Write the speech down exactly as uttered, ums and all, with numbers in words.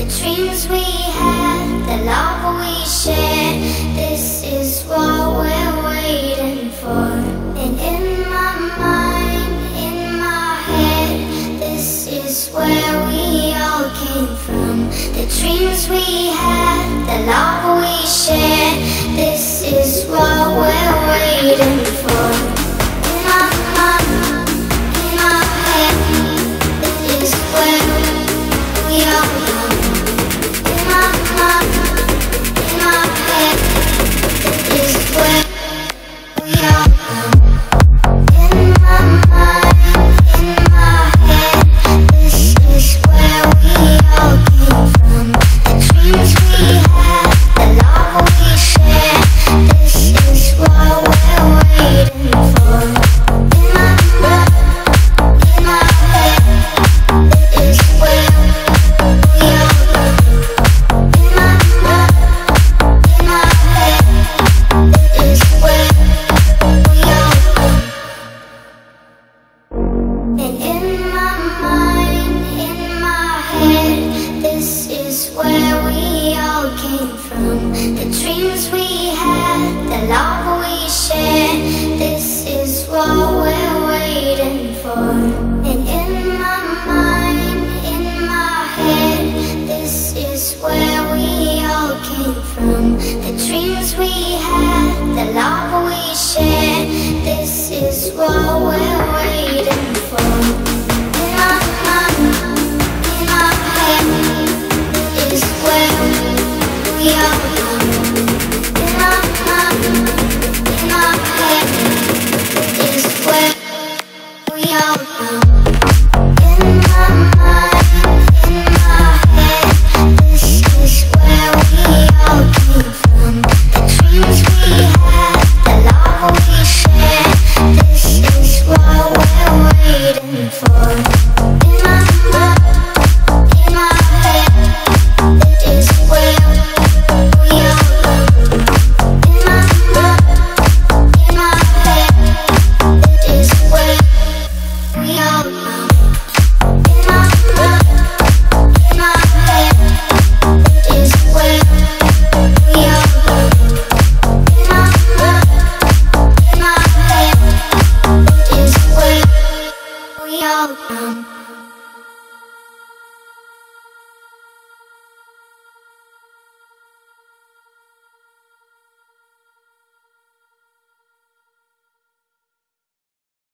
dreams we had, the love we shared, this is what we're waiting for. And in my mind, in my head, this is where we all came from. The dreams we had, the love we shared, this is what we're waiting for.